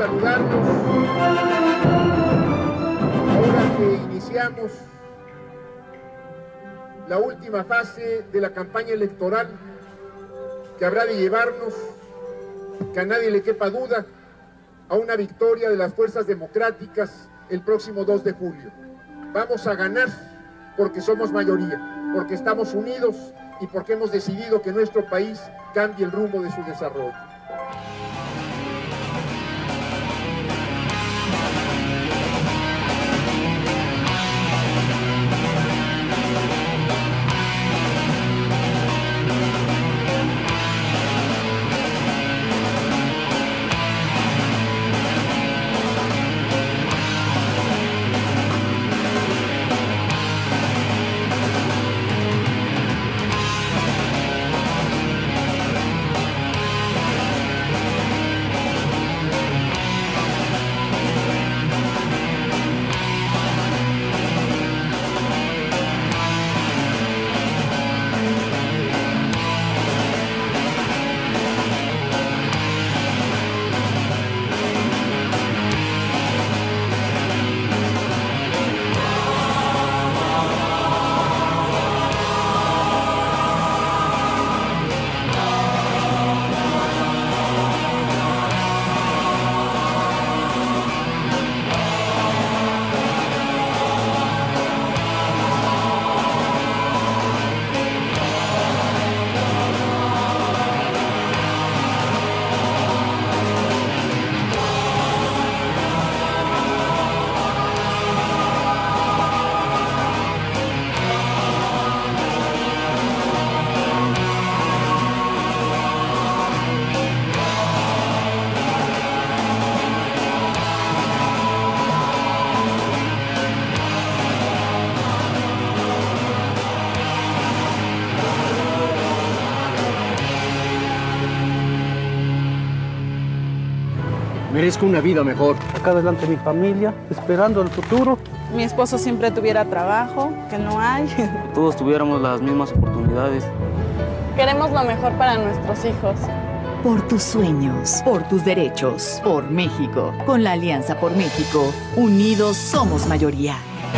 saludarlos ahora que iniciamos la última fase de la campaña electoral que habrá de llevarnos, que a nadie le quepa duda, a una victoria de las fuerzas democráticas el próximo 2 de julio. Vamos a ganar porque somos mayoría, porque estamos unidos y porque hemos decidido que nuestro país cambie el rumbo de su desarrollo. Merezco una vida mejor. Acá delante de mi familia, esperando el futuro. Mi esposo siempre tuviera trabajo, que no hay. Todos tuviéramos las mismas oportunidades. Queremos lo mejor para nuestros hijos. Por tus sueños, por tus derechos, por México. Con la Alianza por México, unidos somos mayoría.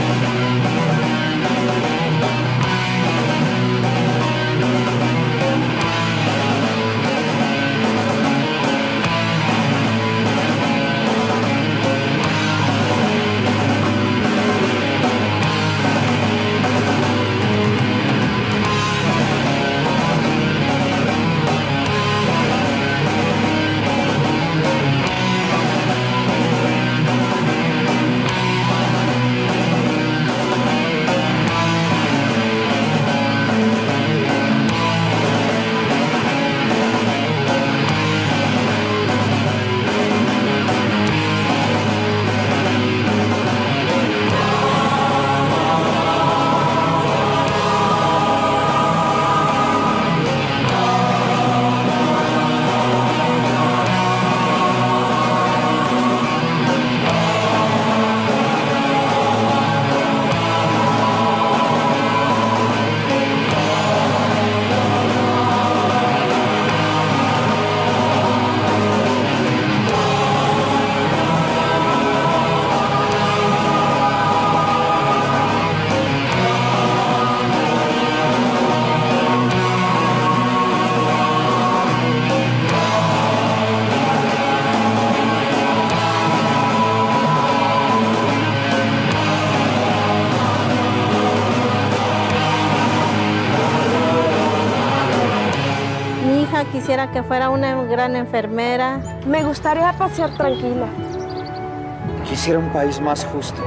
Quisiera que fuera una gran enfermera. Me gustaría pasear tranquila. Quisiera un país más justo.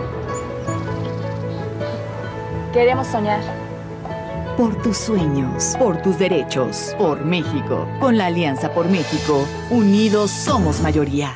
Queremos soñar. Por tus sueños, por tus derechos, por México. Con la Alianza por México, unidos somos mayoría.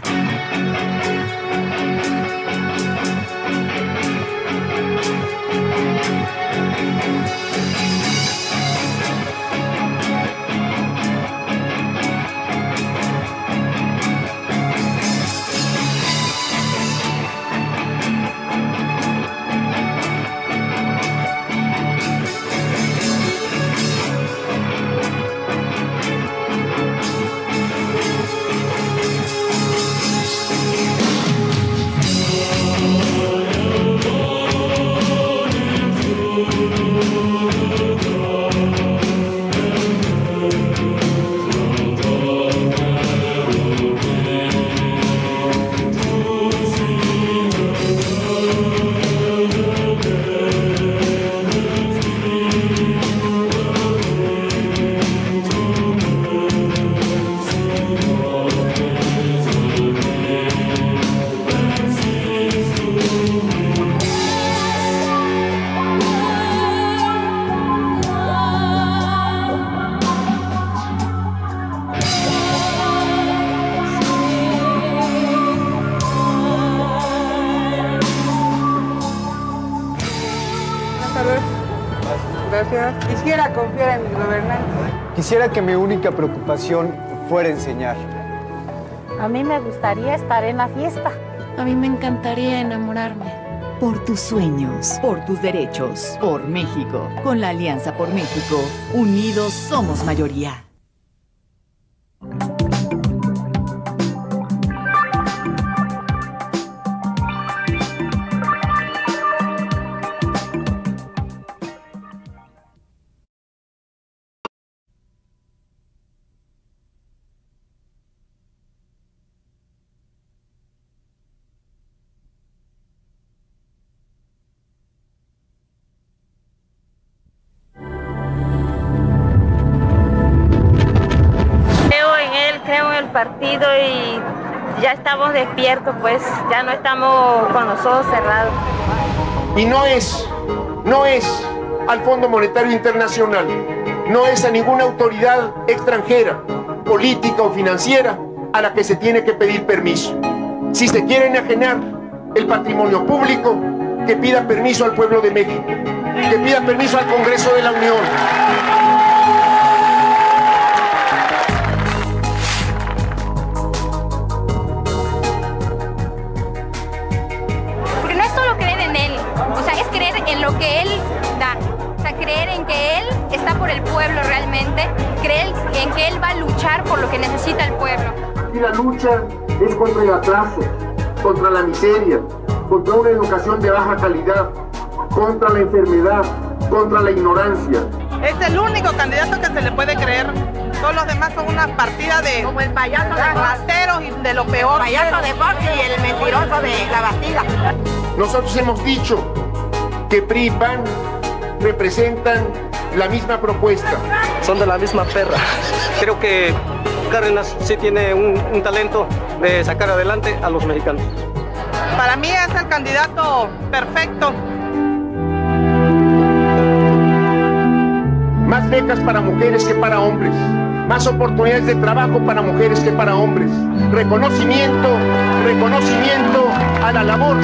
Gracias. Quisiera confiar en mis gobernantes. Quisiera que mi única preocupación fuera enseñar. A mí me gustaría estar en la fiesta. A mí me encantaría enamorarme. Por tus sueños, por tus derechos, por México. Con la Alianza por México, unidos somos mayoría. Partido y ya estamos despiertos, pues ya no estamos con los ojos cerrados. Y no es al Fondo Monetario Internacional, no es a ninguna autoridad extranjera, política o financiera a la que se tiene que pedir permiso. Si se quiere enajenar el patrimonio público, que pida permiso al pueblo de México, que pida permiso al Congreso de la Unión. Lo que él da, o sea, creer en que él está por el pueblo realmente, creer en que él va a luchar por lo que necesita el pueblo. Y la lucha es contra el atraso, contra la miseria, contra una educación de baja calidad, contra la enfermedad, contra la ignorancia. Es el único candidato que se le puede creer. Todos los demás son una partida de... Como el payaso de rateros y de lo peor. El payaso de Fox y el mentiroso de la Bastida. Nosotros hemos dicho que PRI y PAN representan la misma propuesta. Son de la misma perra. Creo que Cárdenas sí tiene un talento de sacar adelante a los mexicanos. Para mí es el candidato perfecto. Más becas para mujeres que para hombres. Más oportunidades de trabajo para mujeres que para hombres. Reconocimiento a la labor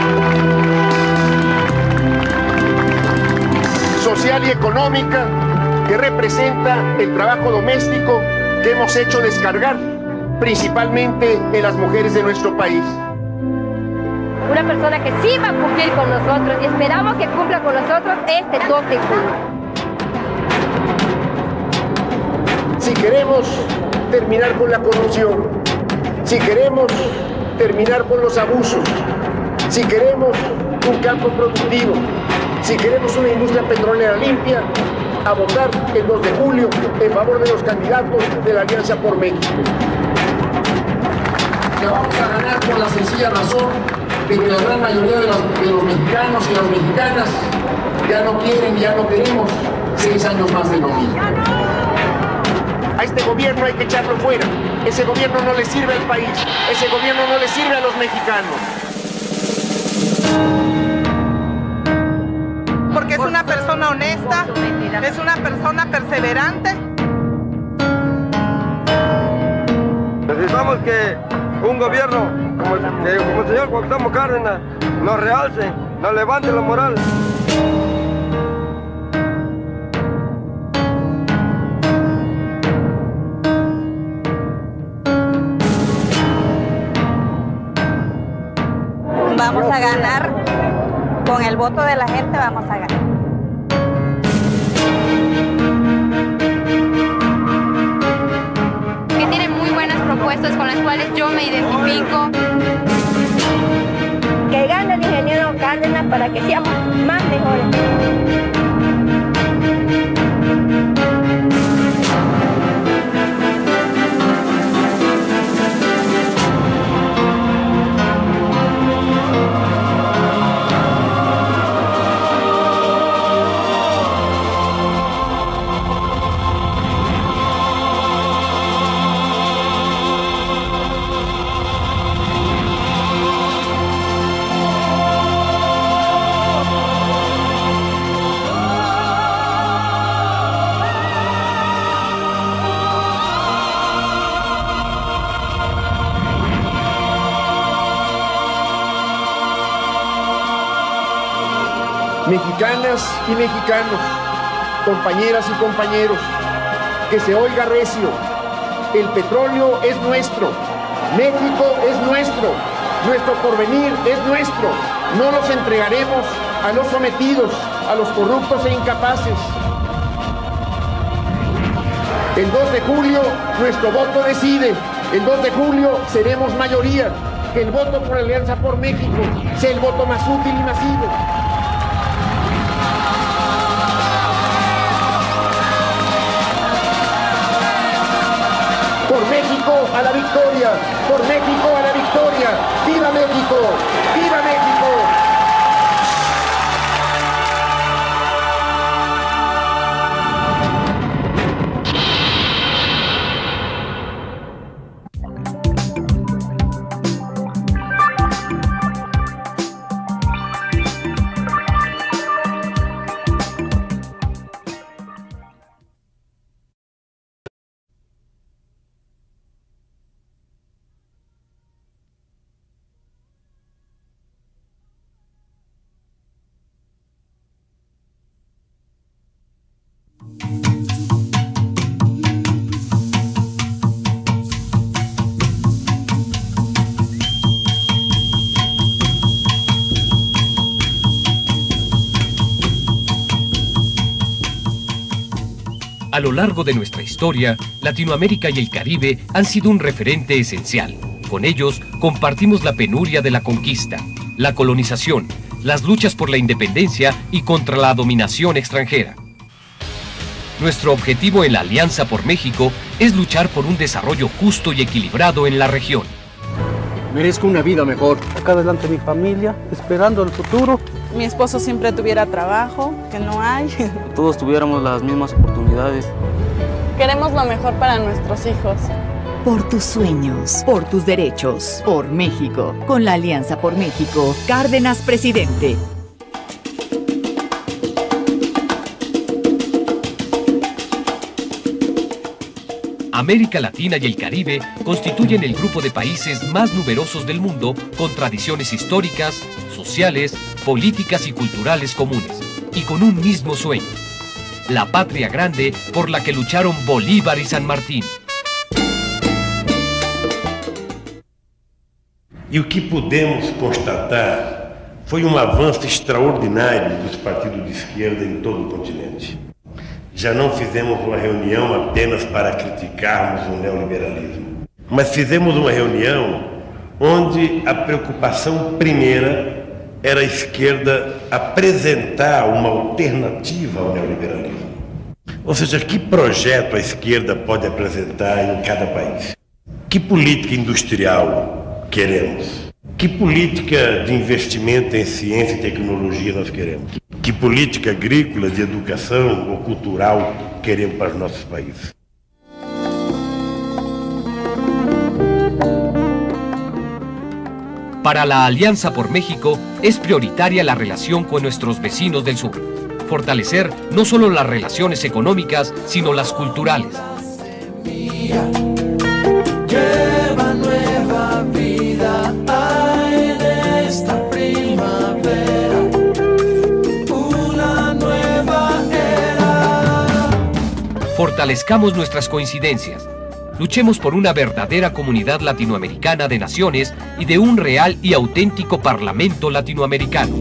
social y económica que representa el trabajo doméstico que hemos hecho descargar principalmente en las mujeres de nuestro país. Una persona que sí va a cumplir con nosotros y esperamos que cumpla con nosotros este 2 de junio. Si queremos terminar con la corrupción, si queremos terminar con los abusos, si queremos un campo productivo, si queremos una industria petrolera limpia, a votar el 2 de julio en favor de los candidatos de la Alianza por México. La vamos a ganar por la sencilla razón de que la gran mayoría de los mexicanos y las mexicanas ya no quieren, ya no queremos 6 años más de lo mismo. A este gobierno hay que echarlo fuera. Ese gobierno no le sirve al país. Ese gobierno no le sirve a los mexicanos. Porque es una persona honesta, es una persona perseverante. Necesitamos que un gobierno como el señor Cuauhtémoc Cárdenas nos realce, nos levante la moral. Vamos a ganar, con el voto de la gente vamos a ganar. Que tiene muy buenas propuestas con las cuales yo me identifico. Que gane el ingeniero Cárdenas para que seamos más mejores. Mexicanas y mexicanos, compañeras y compañeros, que se oiga recio. El petróleo es nuestro, México es nuestro porvenir es nuestro. No los entregaremos a los sometidos, a los corruptos e incapaces. El 2 de julio nuestro voto decide. El 2 de julio seremos mayoría. Que el voto por Alianza por México sea el voto más útil y masivo. Por México a la victoria, por México a la victoria. ¡Viva México! ¡Viva México! A lo largo de nuestra historia, Latinoamérica y el Caribe han sido un referente esencial. Con ellos compartimos la penuria de la conquista, la colonización, las luchas por la independencia y contra la dominación extranjera. Nuestro objetivo en la Alianza por México es luchar por un desarrollo justo y equilibrado en la región. Merezco una vida mejor. Sacar adelante mi familia, esperando el futuro. Mi esposo siempre tuviera trabajo, que no hay. Todos tuviéramos las mismas oportunidades. Queremos lo mejor para nuestros hijos. Por tus sueños, por tus derechos, por México. Con la Alianza por México, Cárdenas presidente. América Latina y el Caribe constituyen el grupo de países más numerosos del mundo con tradiciones históricas, sociales, políticas y culturales comunes, y con un mismo sueño: la patria grande por la que lucharon Bolívar y San Martín. E o que pudemos constatar foi avanço extraordinário dos partidos de esquerda em todo o continente. Já não fizemos uma reunião apenas para criticarmos o neoliberalismo, mas fizemos uma reunião onde a preocupação primeira era a esquerda apresentar uma alternativa ao neoliberalismo. Ou seja, que projeto a esquerda pode apresentar em cada país? Que política industrial queremos? Que política de investimento em ciência e tecnologia nós queremos? Que política agrícola, de educação ou cultural queremos para os nossos países? Para la Alianza por México es prioritaria la relación con nuestros vecinos del sur. Fortalecer no solo las relaciones económicas, sino las culturales. Lleva nueva vida en esta primavera, una nueva era. Fortalezcamos nuestras coincidencias. Luchemos por una verdadera comunidad latinoamericana de naciones y de un real y auténtico Parlamento latinoamericano.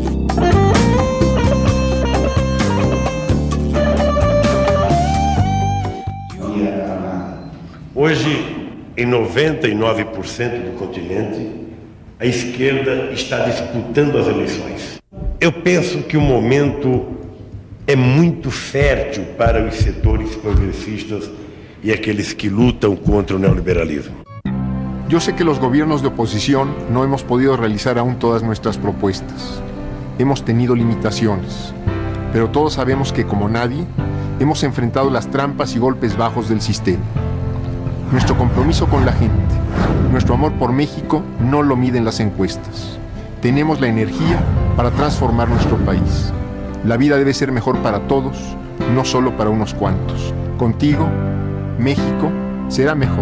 Hoje, em 99% do continente, a esquerda está disputando as eleições. Eu penso que o momento é muito fértil para os setores progressistas y aquellos que lutan contra el neoliberalismo. Yo sé que los gobiernos de oposición no hemos podido realizar aún todas nuestras propuestas. Hemos tenido limitaciones, pero todos sabemos que, como nadie, hemos enfrentado las trampas y golpes bajos del sistema. Nuestro compromiso con la gente, nuestro amor por México no lo miden las encuestas. Tenemos la energía para transformar nuestro país. La vida debe ser mejor para todos, no solo para unos cuantos. Contigo, México será mejor.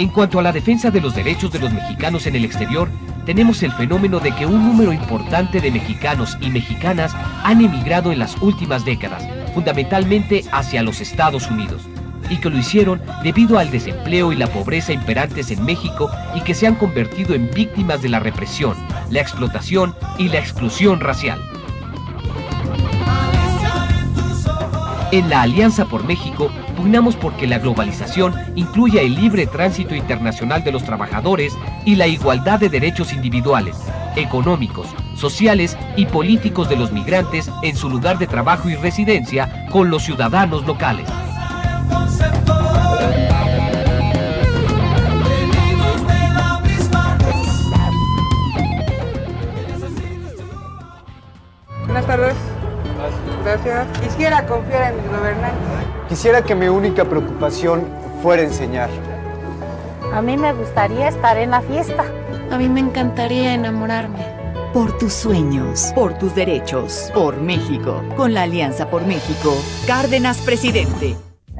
En cuanto a la defensa de los derechos de los mexicanos en el exterior, tenemos el fenómeno de que un número importante de mexicanos y mexicanas han emigrado en las últimas décadas, fundamentalmente hacia los Estados Unidos, y que lo hicieron debido al desempleo y la pobreza imperantes en México y que se han convertido en víctimas de la represión, la explotación y la exclusión racial. En la Alianza por México, pugnamos porque la globalización incluya el libre tránsito internacional de los trabajadores y la igualdad de derechos individuales, económicos, sociales y políticos de los migrantes en su lugar de trabajo y residencia con los ciudadanos locales. Buenas tardes. Gracias. Quisiera confiar en mis gobernantes. Quisiera que mi única preocupación fuera enseñar. A mí me gustaría estar en la fiesta. A mí me encantaría enamorarme. Por tus sueños, por tus derechos, por México. Con la Alianza por México, Cárdenas presidente.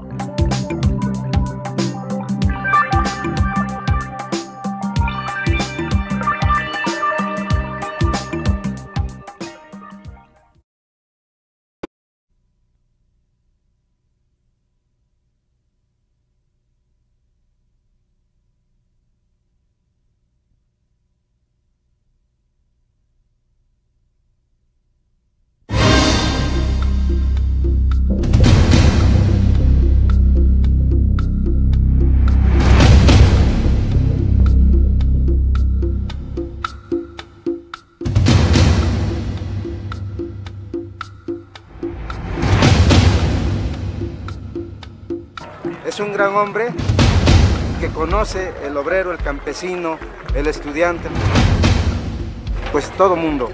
Es un gran hombre que conoce el obrero, el campesino, el estudiante, pues todo mundo.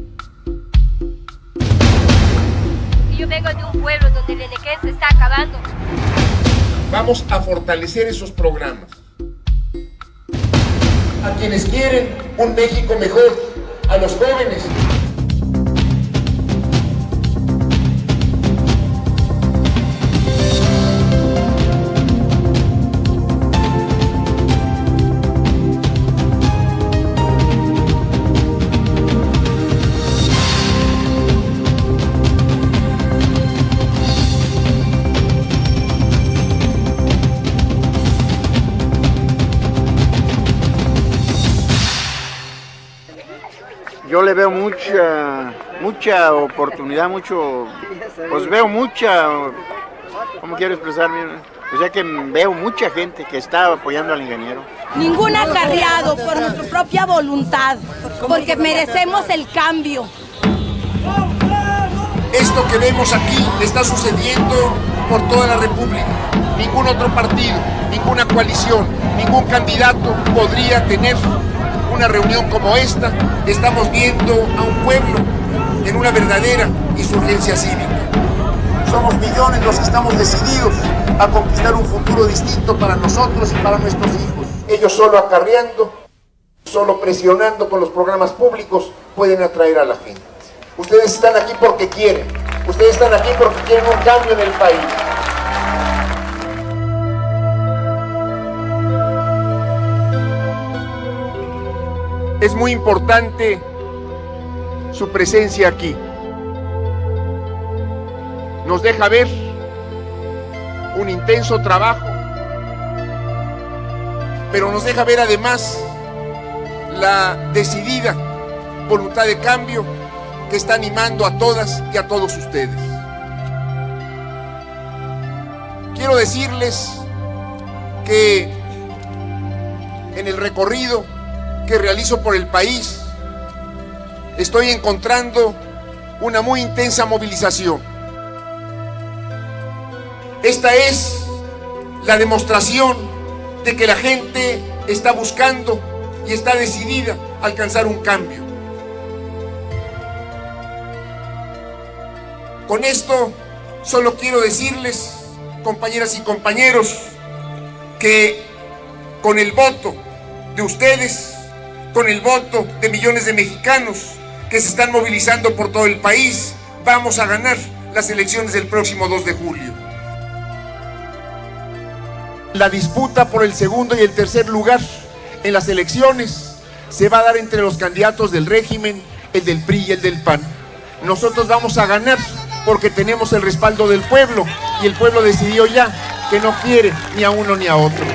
Yo vengo de un pueblo donde el enequén se está acabando. Vamos a fortalecer esos programas. A quienes quieren un México mejor, a los jóvenes. Yo le veo mucha oportunidad, pues veo mucha, ¿cómo quiero expresarme? O sea que veo mucha gente que está apoyando al ingeniero. Ningún acarreado por nuestra propia voluntad, porque merecemos el cambio. Esto que vemos aquí está sucediendo por toda la República. Ningún otro partido, ninguna coalición, ningún candidato podría tener una reunión como esta. Estamos viendo a un pueblo en una verdadera insurgencia cívica. Somos millones los que estamos decididos a conquistar un futuro distinto para nosotros y para nuestros hijos. Ellos solo acarreando, solo presionando con los programas públicos pueden atraer a la gente. Ustedes están aquí porque quieren. Ustedes están aquí porque quieren un cambio en el país. Es muy importante su presencia aquí. Nos deja ver un intenso trabajo, pero nos deja ver además la decidida voluntad de cambio que está animando a todas y a todos ustedes. Quiero decirles que en el recorrido que realizo por el país, estoy encontrando una muy intensa movilización. Esta es la demostración de que la gente está buscando y está decidida a alcanzar un cambio. Con esto solo quiero decirles, compañeras y compañeros, que con el voto de ustedes, con el voto de millones de mexicanos que se están movilizando por todo el país, vamos a ganar las elecciones del próximo 2 de julio. La disputa por el segundo y el tercer lugar en las elecciones se va a dar entre los candidatos del régimen, el del PRI y el del PAN. Nosotros vamos a ganar porque tenemos el respaldo del pueblo y el pueblo decidió ya que no quiere ni a uno ni a otro.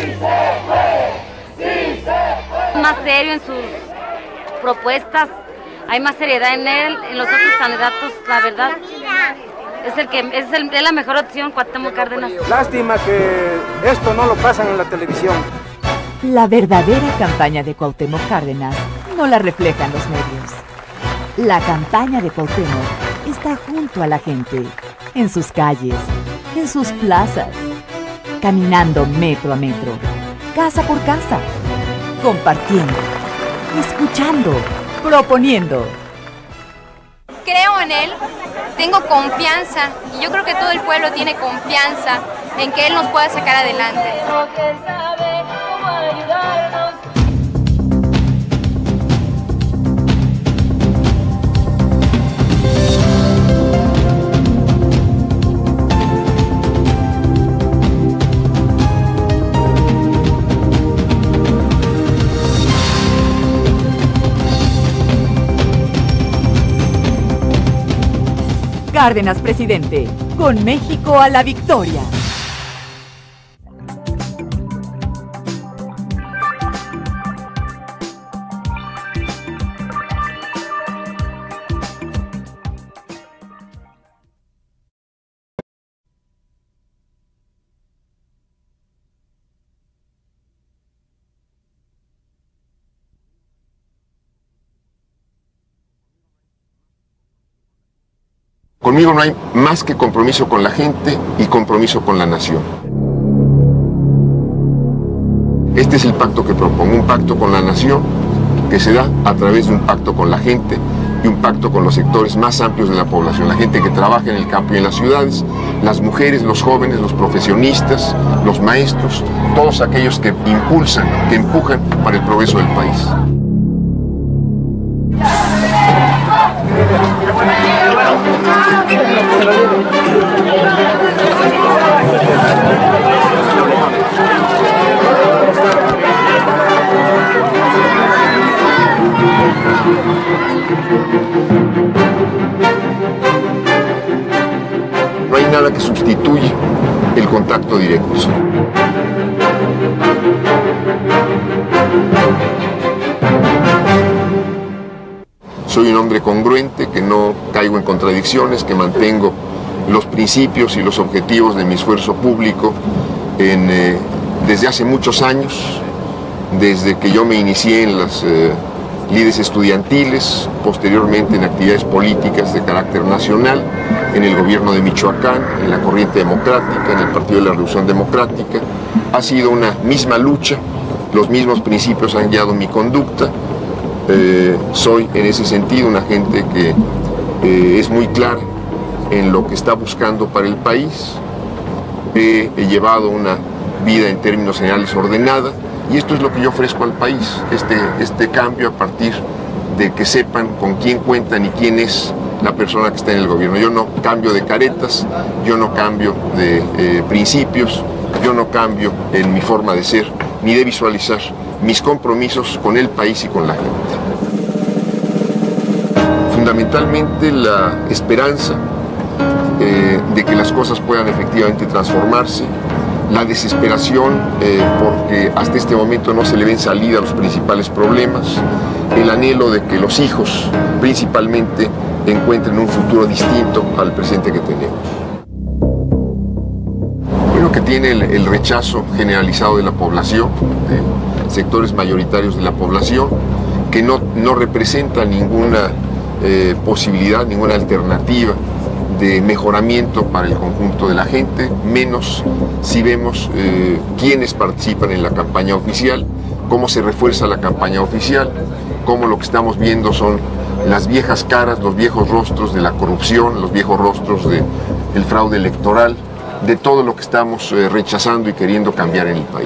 Más serio en sus propuestas, hay más seriedad en él, en los otros candidatos, la verdad. Es la mejor opción, Cuauhtémoc Cárdenas. Lástima que esto no lo pasan en la televisión. La verdadera campaña de Cuauhtémoc Cárdenas no la reflejan los medios. La campaña de Cuauhtémoc está junto a la gente, en sus calles, en sus plazas, caminando metro a metro, casa por casa, compartiendo, escuchando, proponiendo. Creo en él, tengo confianza y yo creo que todo el pueblo tiene confianza en que él nos pueda sacar adelante. Cárdenas presidente, con México a la victoria. Conmigo no hay más que compromiso con la gente y compromiso con la nación. Este es el pacto que propongo, un pacto con la nación que se da a través de un pacto con la gente y un pacto con los sectores más amplios de la población, la gente que trabaja en el campo y en las ciudades, las mujeres, los jóvenes, los profesionistas, los maestros, todos aquellos que impulsan, que empujan para el progreso del país. No hay nada que sustituya el contacto directo. Soy un hombre congruente, que no caigo en contradicciones, que mantengo los principios y los objetivos de mi esfuerzo público desde hace muchos años, desde que yo me inicié en las lides estudiantiles, posteriormente en actividades políticas de carácter nacional, en el gobierno de Michoacán, en la Corriente Democrática, en el Partido de la Revolución Democrática. Ha sido una misma lucha, los mismos principios han guiado mi conducta. Soy en ese sentido una gente que es muy clara en lo que está buscando para el país. He llevado una vida en términos generales ordenada y esto es lo que yo ofrezco al país, este cambio a partir de que sepan con quién cuentan y quién es la persona que está en el gobierno. Yo no cambio de caretas, yo no cambio de principios, yo no cambio en mi forma de ser ni de visualizar mis compromisos con el país y con la gente. Fundamentalmente la esperanza de que las cosas puedan efectivamente transformarse, la desesperación porque hasta este momento no se le ven salida a los principales problemas, el anhelo de que los hijos principalmente encuentren un futuro distinto al presente que tenemos. Creo que tiene el rechazo generalizado de la población, de sectores mayoritarios de la población, que no representa ninguna posibilidad, ninguna alternativa de mejoramiento para el conjunto de la gente, menos si vemos quiénes participan en la campaña oficial, cómo se refuerza la campaña oficial, cómo lo que estamos viendo son las viejas caras, los viejos rostros de la corrupción, los viejos rostros del fraude electoral, de todo lo que estamos rechazando y queriendo cambiar en el país.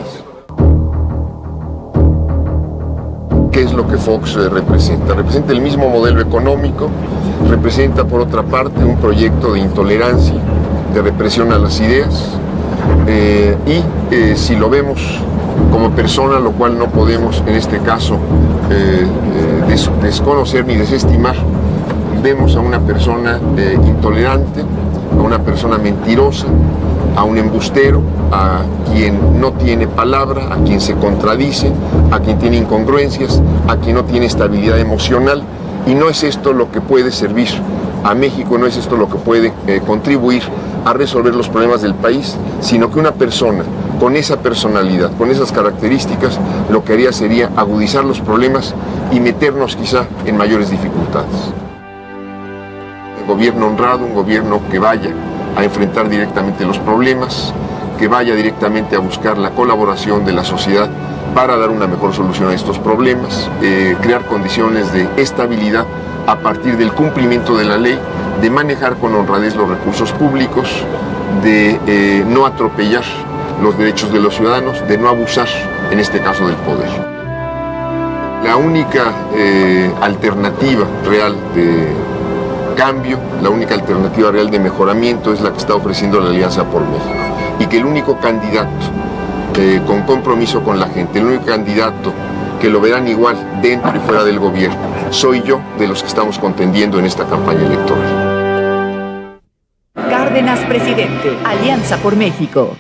¿Qué es lo que Fox representa? Representa el mismo modelo económico, representa por otra parte un proyecto de intolerancia, de represión a las ideas, si lo vemos como persona, lo cual no podemos en este caso desconocer ni desestimar, vemos a una persona intolerante, a una persona mentirosa, a un embustero, a quien no tiene palabra, a quien se contradice, a quien tiene incongruencias, a quien no tiene estabilidad emocional, y no es esto lo que puede servir a México, no es esto lo que puede contribuir a resolver los problemas del país, sino que una persona con esa personalidad, con esas características, lo que haría sería agudizar los problemas y meternos quizá en mayores dificultades. Un gobierno honrado, un gobierno que vaya a enfrentar directamente los problemas, que vaya directamente a buscar la colaboración de la sociedad para dar una mejor solución a estos problemas, crear condiciones de estabilidad a partir del cumplimiento de la ley, de manejar con honradez los recursos públicos, de no atropellar los derechos de los ciudadanos, de no abusar, en este caso, del poder. La única alternativa real de cambio, la única alternativa real de mejoramiento es la que está ofreciendo la Alianza por México, y que el único candidato con compromiso con la gente, el único candidato que lo verán igual dentro y fuera del gobierno, soy yo, de los que estamos contendiendo en esta campaña electoral. Cárdenas presidente, Alianza por México.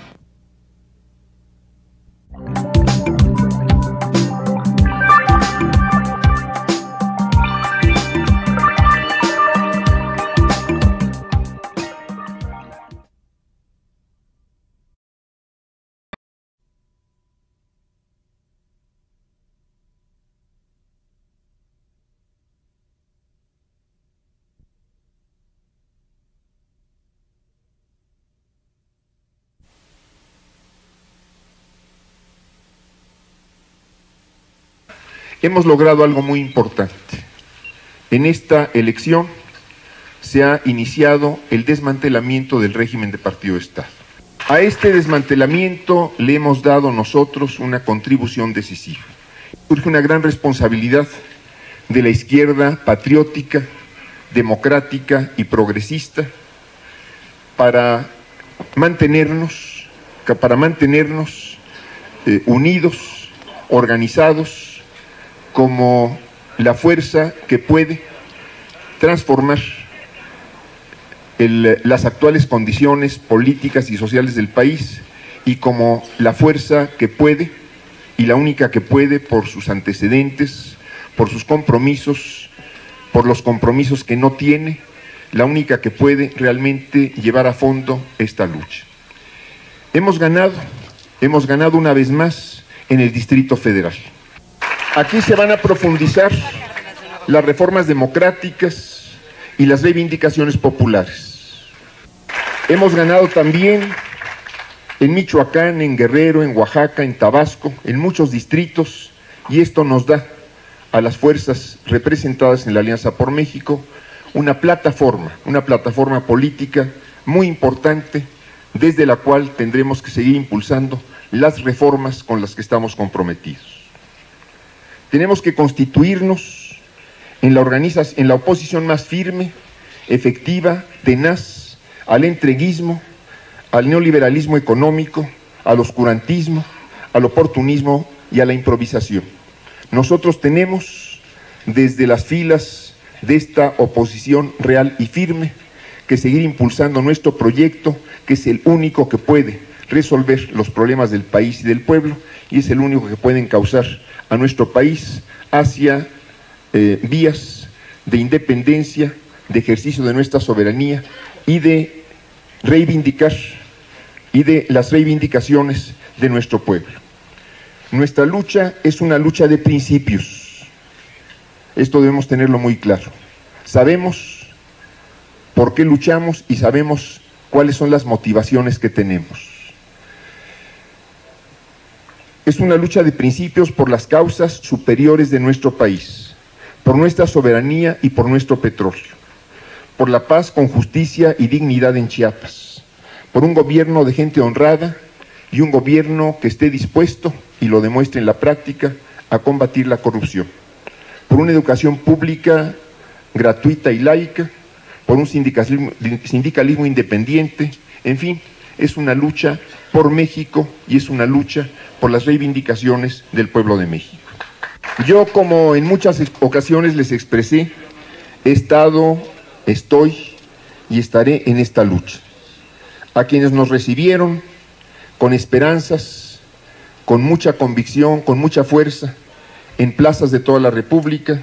Hemos logrado algo muy importante. En esta elección se ha iniciado el desmantelamiento del régimen de partido de Estado. A este desmantelamiento le hemos dado nosotros una contribución decisiva. Surge una gran responsabilidad de la izquierda patriótica, democrática y progresista para mantenernos unidos, organizados, como la fuerza que puede transformar las actuales condiciones políticas y sociales del país, y como la fuerza que puede, y la única que puede por sus antecedentes, por sus compromisos, por los compromisos que no tiene, la única que puede realmente llevar a fondo esta lucha. Hemos ganado una vez más en el Distrito Federal. Aquí se van a profundizar las reformas democráticas y las reivindicaciones populares. Hemos ganado también en Michoacán, en Guerrero, en Oaxaca, en Tabasco, en muchos distritos, y esto nos da a las fuerzas representadas en la Alianza por México una plataforma política muy importante, desde la cual tendremos que seguir impulsando las reformas con las que estamos comprometidos. Tenemos que constituirnos en la oposición más firme, efectiva, tenaz, al entreguismo, al neoliberalismo económico, al oscurantismo, al oportunismo y a la improvisación. Nosotros tenemos, desde las filas de esta oposición real y firme, que seguir impulsando nuestro proyecto, que es el único que puede resolver los problemas del país y del pueblo, y es el único que puede encauzar a nuestro país hacia vías de independencia, de ejercicio de nuestra soberanía y de reivindicar y de las reivindicaciones de nuestro pueblo. Nuestra lucha es una lucha de principios. Esto debemos tenerlo muy claro. Sabemos por qué luchamos y sabemos cuáles son las motivaciones que tenemos. Es una lucha de principios por las causas superiores de nuestro país, por nuestra soberanía y por nuestro petróleo, por la paz con justicia y dignidad en Chiapas, por un gobierno de gente honrada y un gobierno que esté dispuesto, y lo demuestre en la práctica, a combatir la corrupción, por una educación pública gratuita y laica, por un sindicalismo independiente. En fin, es una lucha por México y es una lucha por las reivindicaciones del pueblo de México. Yo, como en muchas ocasiones les expresé, he estado, estoy y estaré en esta lucha. A quienes nos recibieron con esperanzas, con mucha convicción, con mucha fuerza, en plazas de toda la República,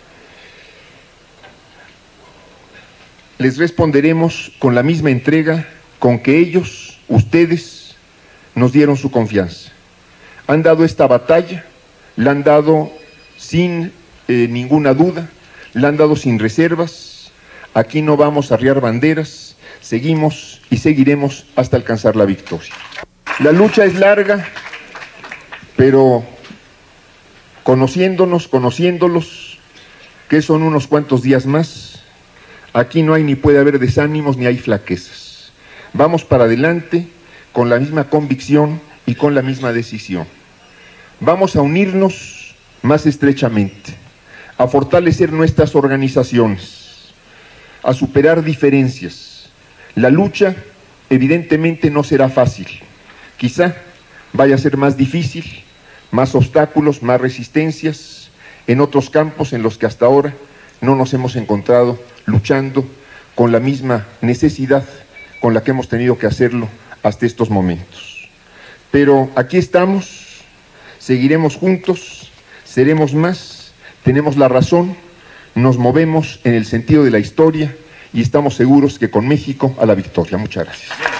les responderemos con la misma entrega con que ellos, ustedes, nos dieron su confianza. Han dado esta batalla, la han dado sin ninguna duda, la han dado sin reservas. Aquí no vamos a arriar banderas, seguimos y seguiremos hasta alcanzar la victoria. La lucha es larga, pero conociéndolos, que son unos cuantos días más, aquí no hay ni puede haber desánimos ni hay flaquezas. Vamos para adelante con la misma convicción y con la misma decisión. Vamos a unirnos más estrechamente, a fortalecer nuestras organizaciones, a superar diferencias. La lucha evidentemente no será fácil, quizá vaya a ser más difícil, más obstáculos, más resistencias en otros campos en los que hasta ahora no nos hemos encontrado luchando con la misma necesidad con la que hemos tenido que hacerlo hasta estos momentos. Pero aquí estamos, seguiremos juntos, seremos más, tenemos la razón, nos movemos en el sentido de la historia y estamos seguros que con México a la victoria. Muchas gracias.